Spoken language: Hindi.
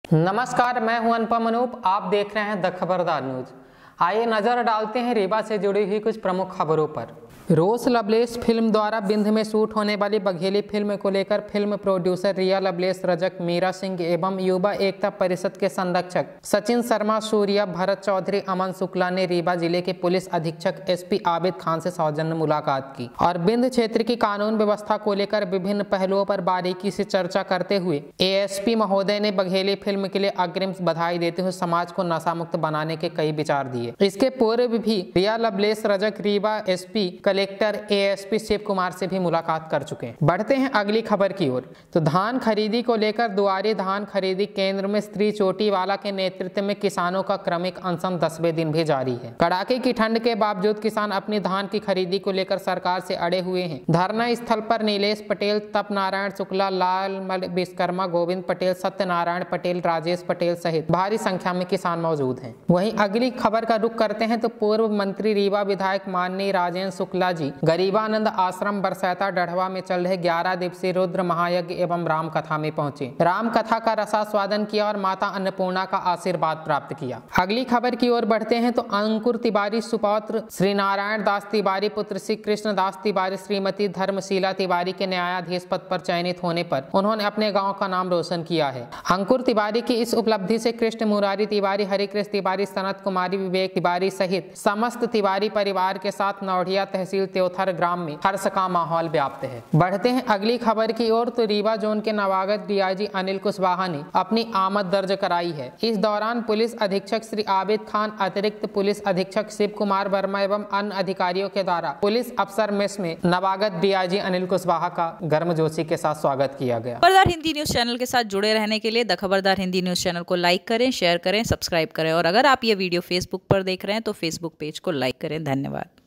नमस्कार, मैं हूं अनुपम अनूप। आप देख रहे हैं द खबरदार न्यूज। आइए नजर डालते हैं रीवा से जुड़ी हुई कुछ प्रमुख खबरों पर। रोज लवलेस फिल्म द्वारा बिंद में शूट होने वाली बघेली फिल्म को लेकर फिल्म प्रोड्यूसर रिया लवलेस, रजक, मीरा सिंह एवं युवा एकता परिषद के संरक्षक सचिन शर्मा, सूर्या, भरत चौधरी, अमन शुक्ला ने रीवा जिले के पुलिस अधीक्षक एसपी आबिद खान से सौजन्य मुलाकात की और बिंद क्षेत्र की कानून व्यवस्था को लेकर विभिन्न पहलुओं पर बारीकी से चर्चा करते हुए एएसपी महोदय ने बघेली फिल्म के लिए अग्रिम बधाई देते हुए समाज को नशा मुक्त बनाने के कई विचार दिए। इसके पूर्व भी Riya Loveless, Rajak Rewa SP collector ASP Shiv Kumar से भी मुलाकात कर चुके हैं। बढ़ते हैं अगली खबर की ओर। तो धान खरीदी को लेकर दुआरी धान खरीदी केंद्र में श्री चोटीवाला के नेतृत्व में किसानों का क्रमिक अनशन 10वें दिन भी जारी है। कड़ाके की ठंड के बावजूद किसान अपनी धान की खरीदी को लेकर सरकार से अड़े हुए हैं। धरना स्थल पर नीलेश पटेल, तप नारायण शुक्ला, लालमल विश्वकर्मा, गोविंद पटेल, सत्यनारायण पटेल, राजेश पटेल सहित भारी संख्या में किसान मौजूद हैं। वहीं अगली खबर का रुख करते हैं तो पूर्व मंत्री रीवा विधायक माननीय राजेंद्र शुक्ला जी गरीबानंद आश्रम बरसैता डढ़वा में चल रहे 11 दिवसीय रुद्र महायज्ञ एवं राम कथा में पहुंचे। राम कथा का रसास्वादन किया और माता अन्नपूर्णा का आशीर्वाद प्राप्त किया। अगली खबर की ओर बढ़ते हैं तो अंकुर तिवारी सुपौत्र श्री नारायण दास तिवारी पुत्र श्री कृष्ण दास तिवारी श्रीमती धर्मशीला तिवारी के न्यायाधीश पद पर चयनित होने पर उन्होंने अपने गाँव का नाम रोशन किया है। अंकुर तिवारी की इस उपलब्धि से कृष्ण मुरारी तिवारी, हरिकृष्ण तिवारी, सनत कुमारी, विवेक तिवारी सहित समस्त तिवारी परिवार के साथ नौढ़िया तहसील त्योथर ग्राम में हर्ष का माहौल व्याप्त है। बढ़ते हैं अगली खबर की ओर तो रीवा जोन के नवागत डीआईजी अनिल कुशवाहा ने अपनी आमद दर्ज कराई है। इस दौरान पुलिस अधीक्षक श्री आबिद खान, अतिरिक्त पुलिस अधीक्षक शिव कुमार वर्मा एवं अन्य अधिकारियों के द्वारा पुलिस अफसर मेस में नवागत डीआईजी अनिल कुशवाहा का गर्मजोशी के साथ स्वागत किया गया। खबरदार हिंदी न्यूज चैनल के साथ जुड़े रहने के लिए the Khabardar Hindi news channel को लाइक करें, शेयर करें, सब्सक्राइब करें और अगर आप ये वीडियो फेसबुक पर देख रहे हैं तो फेसबुक पेज को लाइक करें। धन्यवाद।